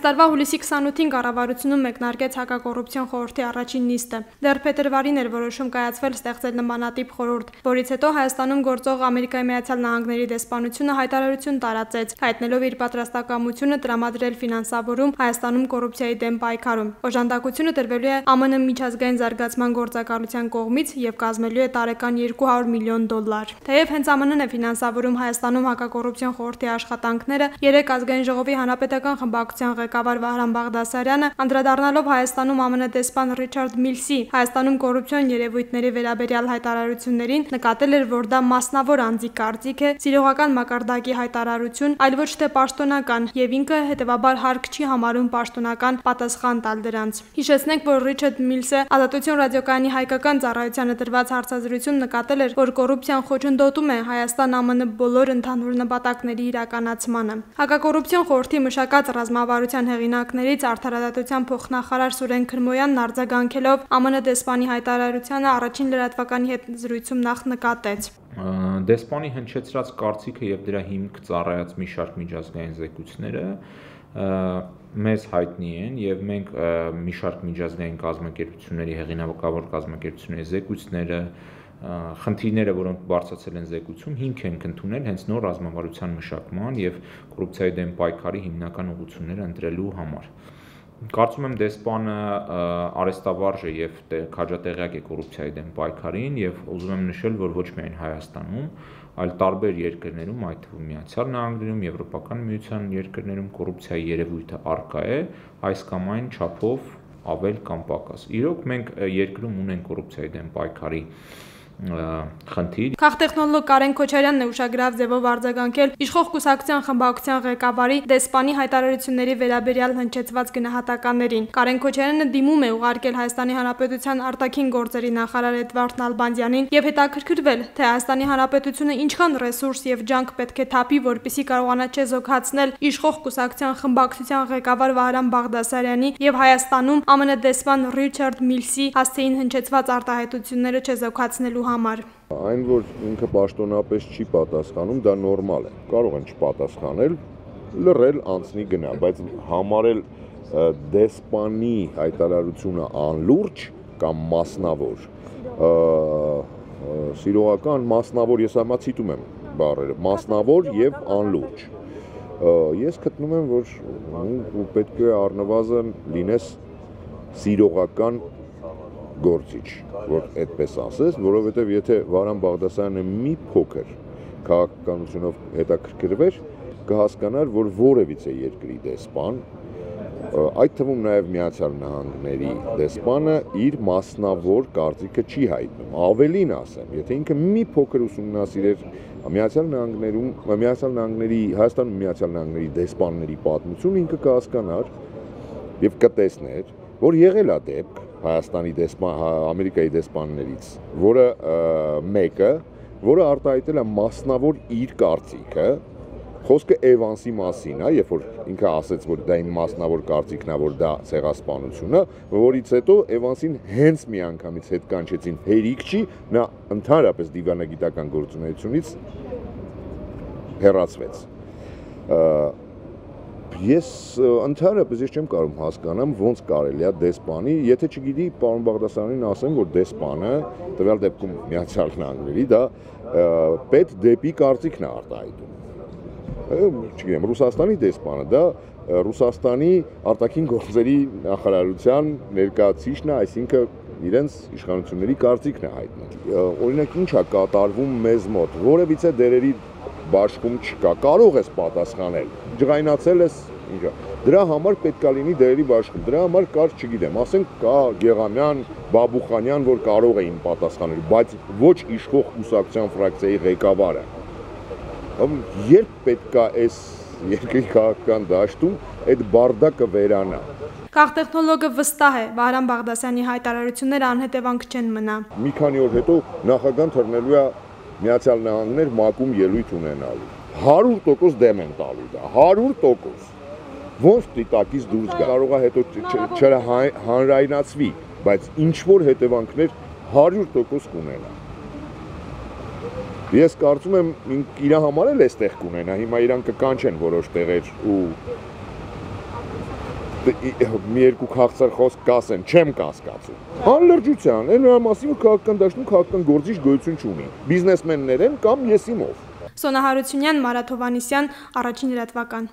տարվա հուլիսի 28-ին կառավարությունում մեկնարկեց հակակոռուպցիոն խորհրդի առաջին նիստը։ Դեռ փետրվարին էր որոշում կայացվել ստեղծել նմանատիպ խորհուրդ, որից հետո Հայաստանում գործող Ամերիկայի Միացյալ Նահանգների դեսպանությունը հայտարարություն տարածեց, հայտնելով իր պատրաստակամությունը տրամադրել ֆինանսավորում Հայաստանում կոռուպցիայի դեմ պայքարում։ Օժանդակությունը տրվելու է ԱՄՆ միջազգային զարգացման գործակալության կողմից եւ կազմելու է տարեկան $200 միլիոն։ Թեև հենց ԱՄՆ-ն է ֆինանսավորում Հայաստանում հակակոռուպցիոն խորհրդի աշխատանքները, երեք ազգային ժողովի հանրապետական խմբակցության ղեկավար Վահրամ Բաղդասարյանը, անդրադառնալով Հայաստանում ԱՄՆ դեսպան Ռիչարդ Միլսի Հայաստանում կոռուպցիոն երևույթների վերաբերյալ հայտարարություններին, նկատել էր, որ դա մասնավոր անձի կարծիք է, սիրողական մակարդակի հայտարարություն, այլ ոչ թե պաշտոնական, եւ ինքը հետեւաբար հարկ չի համարում պաշտոնական պատասխան տալ դրանց։ Հիշեցնենք, որ Ռիչարդ Միլսը Ազատություն ռադիոկայանի հայկական ծառայությանը տրված հարցազրույցում նկատել էր, որ կոռուպցիան խոչընդոտում է Հայաստան-ԱՄՆ բոլոր ընդհանուր նպատակների իրականացմանը։ Հակակոռուպցիոն խորհրդի մշակած ռազմավարության հեղինակներից Արդարադատության փոխնախարար Սուրեն Քրմոյանն արձագանքելով ԱՄՆ դեսպանի հայտարարությանը առաջին լրատվականի հետ զրույցում նախ նկատեց. Դեսպանի հնչեցրած կարծիքը եւ դրա հիմք ծառայած մի շարք միջազգային զեկույցները մեզ հայտնի են եւ մենք մի շարք միջազգային կազմակերպությունների հեղինակավոր կազմակերպությունների զեկույցները խնդիրները, որոնք բարձրացել են զեկույցում, հիմք են ընդունել հենց նոր ռազմավարության մշակման եւ կոռուպցիայի դեմ պայքարի հիմնական ուղղությունները ընտրելու համար։ Կարծում եմ դեսպանը արեստավարժ է եւ քաջատեղյակ է կոռուպցիայի դեմ պայքարին եւ ուզում եմ նշել, որ ոչ միայն Հայաստանում, այլ տարբեր երկրներում, այդ թվում Միացյալ Նահանգներում, Եվրոպական միության երկրներում կոռուպցիայի երևույթը առկա է, այս կամ այն չափով ավել կամ պակաս։ Իրոք մենք երկրում ունենք կոռուպցիայի դեմ պայքարի խնդիր։ Քաղտեխնոլոգ Կարեն Քոչարյանն է ուշագրավ ձևով արձագանքել իշխող կուսակցության խմբակցության ղեկավարի դեսպանի հայտարարությունների վերաբերյալ հնչեցված գնահատականներին։ Կարեն Քոչարյանը դիմում է ուղարկել Հայաստանի Հանրապետության արտաքին գործերի նախարար Էդվարդ Նալբանդյանին եւ հետաքրքրվել, թե Հայաստանի Հանրապետությունը ինչքան ռեսուրս եւ ջանք պետք է թափի, որպեսզի կարողանա չեզոքացնել իշխող կուսակցության խմբակցության ղեկավար Վահրամ Բաղդասարյանի եւ Հայաստանում ԱՄՆ դեսպան Ռիչարդ Միլսի հասցեին հնչեցված արտահայտությունները չեզոքացնելու համար։ Այն, որ ինքը պաշտոնապես չի պատասխանում, դա նորմալ է։ Կարող են չպատասխանել, լռել, անցնի գնա, բայց համարել դեսպանի հայտարարությունը անլուրջ կամ մասնավոր, սիրողական մասնավոր, ես համա ցիտում եմ բառերը, մասնավոր եւ անլուրջ։ Ես գտնում եմ, որ պետք է առնվազն լինես սիրողական գործիչ, որ այդպես ասես, որովհետև եթե Վահրամ Բաղդասարյանը մի փոքր քաղաքականությունով հետաքրքրվեր, կհասկանար, որ որևիցե երկրի դեսպան, այդ թվում նաև Միացյալ Նահանգների դեսպանը իր մասնավոր կարծիքը չի հայտնում։ Ավելին ասեմ, եթե ինքը մի փոքր ուսումնասիրեր Հայաստանում Միացյալ Նահանգների դեսպանների պատմությունը, ինքը կհասկանար եւ կտեսներ, որ եղել է դեպք Հայաստանի Ամերիկայի դեսպաններից, որը մեկը, որը արտահայտել է մասնավոր իր կարծիքը, խոսքը Էվանսի մասին է, երբ որ ինքը ասեց, որ դա իմ մասնավոր կարծիքն է, որ դա ցեղասպանություն է, որից հետո Էվանսին հենց մի անգամից հետ կանչեցին, հերիք չի, նա ընդհանրապես դիվանագիտական գործունեությունից հեռացվեց։ Ես ընդհանրապես չեմ կարող հասկանամ ոնց կարելի է դեսպանի, եթե չգիտի պարոն Բաղդասարյանին ասեմ, որ դեսպանը տվյալ դեպքում Միացյալ Նահանգների դա պետ դեպի կարծիքն է արտահայտում։ Չգիտեմ, Ռուսաստանի դեսպանը դա Ռուսաստանի արտաքին գործերի նախարարության ներկայացուցիչն է, այսինքն իրենց իշխանությունների կարծիքն է հայտնել։ Օրինակ ինչ է կատարվում մեզ մոտ, որևիցե դերերի բաշխում չկա, կարող ես պատասխանել, ջղայնացել ես, ինչա։ Դրա համար պետք է լինի դերերի բաշխում, դրա համար կար, չգիտեմ, ասենք կա Գեղամյան, Բաբուխանյան, որ կարող էին պատասխանել, բայց ոչ իշխող կուսակցության ֆրակցիայի ղեկավարը։ Երբ պետք է այս երկրի քաղաքական դաշտում այդ բարդակը վերանա։ Քաղտեխնոլոգը վստահ է, Վահրամ Բաղդասարյանի հայտարարությունները անհետևանք չեն մնա։ Մի քանի օր հետո նախագահան թռնելու է Միացյալ Նահանգներ ՄԱԿ-ում ելույթ ունենալու։ 100% դեմ են տալու դա, 100%։ Ոնց դիտակից դուրս գա։ Կարող է հետո չհանրայնացվի, բայց ինչ որ հետևանքներ 100% կունենա։ Ես կարծում եմ իր համար էլ էստեղ կունենա, հիմա իրան կկանչեն որոշ տեղեր ու մի երկու քաղցր խոսք կասեն, չեմ կասկածում։ Անլրջության, այն նրա մասին, որ քաղաքական դաշտում քաղաքական գործիչ գոյություն չունի։ Բիզնեսմեններ են կամ եսիմով։ Սոնա Հարությունյան, Մարաթ Հովհաննիսյան, Առաջին լրատվական։